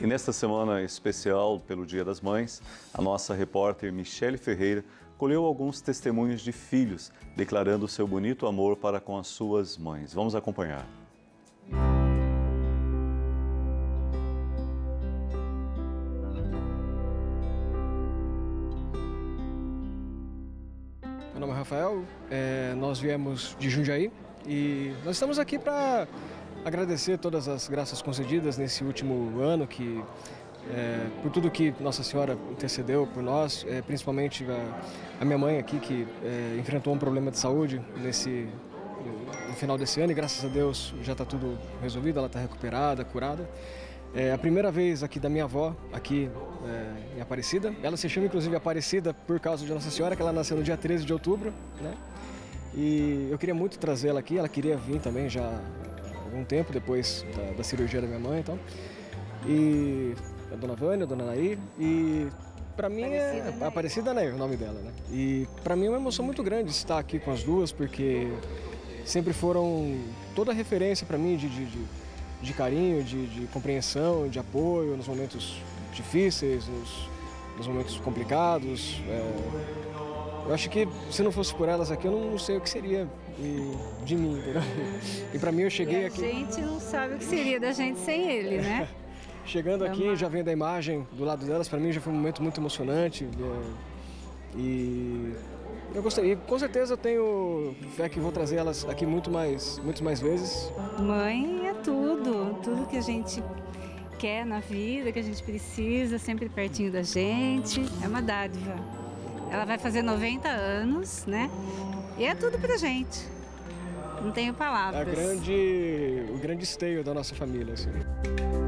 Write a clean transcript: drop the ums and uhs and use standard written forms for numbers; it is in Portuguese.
E nesta semana especial pelo Dia das Mães, a nossa repórter Michele Ferreira colheu alguns testemunhos de filhos declarando seu bonito amor para com as suas mães. Vamos acompanhar. Meu nome é Rafael, nós viemos de Jundiaí e nós estamos aqui para agradecer todas as graças concedidas nesse último ano, por tudo que Nossa Senhora intercedeu por nós, principalmente a minha mãe aqui que enfrentou um problema de saúde no final desse ano e graças a Deus já está tudo resolvido, ela está recuperada, curada. É a primeira vez aqui da minha avó, aqui em Aparecida. Ela se chama inclusive Aparecida por causa de Nossa Senhora, que ela nasceu no dia 13 de outubro, né? E eu queria muito trazê-la aqui, ela queria vir também já há algum tempo, depois da cirurgia da minha mãe e tal. E a dona Vânia, a dona Nair, e para mim é Aparecida Nair, o nome dela, né? E para mim é uma emoção muito grande estar aqui com as duas, porque sempre foram toda referência para mim de carinho, de compreensão, de apoio nos momentos difíceis, nos momentos complicados. Eu acho que se não fosse por elas aqui, eu não sei o que seria de mim, entendeu? E para mim eu cheguei aqui... A gente não sabe o que seria da gente sem ele, né? Chegando aqui, já vendo a imagem do lado delas, para mim já foi um momento muito emocionante. E eu gostaria, com certeza eu tenho fé que vou trazer elas aqui muito mais vezes. Mãe é tudo que a gente quer na vida, que a gente precisa, sempre pertinho da gente, é uma dádiva. Ela vai fazer 90 anos, né? E é tudo pra gente, não tenho palavras. É o grande esteio da nossa família, assim.